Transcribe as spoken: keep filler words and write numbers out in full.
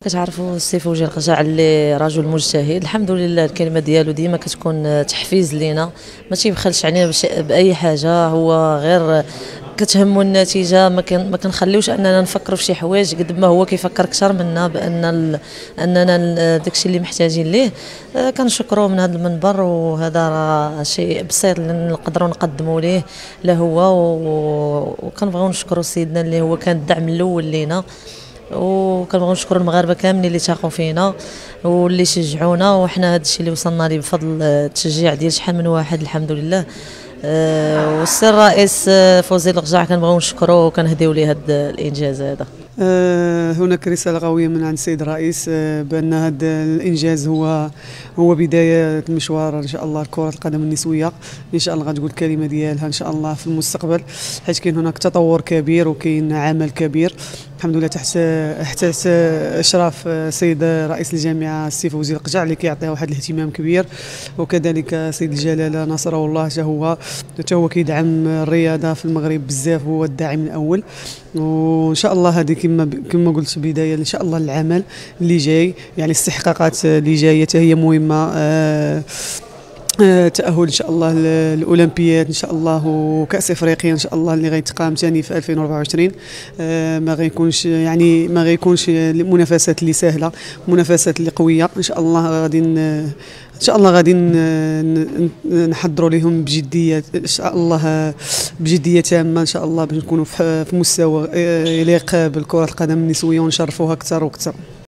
كتعرفوا السي فوجي القجع اللي رجل مجتهد، الحمد لله الكلمه ديالو ديما كتكون تحفيز لينا، ما تيبخلش علينا باي حاجه، هو غير كتهمو النتيجه، ما كن ما كنخليوش اننا نفكروا في شي حوايج قد ما هو كيفكر اكثر منا بان ال... اننا داكشي اللي محتاجين ليه. آه كنشكروه من هذا المنبر، وهذا راه شيء بسيط اللي نقدروا نقدموا ليه لا هو و... وكنبغيو نشكروا سيدنا اللي هو كان الدعم الاول لينا، وكنبغيو نشكروا المغاربه كاملين اللي تاقوا فينا واللي شجعونا، وحنا هذا الشيء اللي وصلنا ليه بفضل التشجيع ديال شحال من واحد الحمد لله. أه والسي الرئيس فوزي القجع كنبغيو نشكروه وكنهديو ليه هذا الانجاز هذا. أه هناك رساله قويه من عند السيد الرئيس أه بان هذا الانجاز هو هو بدايه المشوار ان شاء الله لكره القدم النسويه، ان شاء الله غتقول الكلمه ديالها ان شاء الله في المستقبل، حيت كاين هناك تطور كبير وكاين عمل كبير الحمد لله تحت تحت اشراف السيد رئيس الجامعه السي فوزي القجع اللي كيعطيها واحد الاهتمام كبير، وكذلك سيد الجلاله ناصره الله حتى هو حتى هو كيدعم الرياضه في المغرب بزاف، هو الداعم الاول. وان شاء الله هذه كما كما قلت بدايه ان شاء الله العمل اللي جاي، يعني الاستحقاقات اللي جايه هي مهمه. آه تأهل إن شاء الله للأولمبياد إن شاء الله، وكأس إفريقيا إن شاء الله اللي غيتقام ثاني في ألفين وأربعة وعشرين. آه ما غيكونش يعني ما غيكونش المنافسات اللي سهلة، منافسات اللي قوية إن شاء الله. غادي إن شاء الله غادي نحضروا لهم بجدية إن شاء الله، بجدية تامة إن شاء الله، باش نكونوا في مستوى يليق بالكرة القدم النسوية ونشرفوها أكثر وأكثر.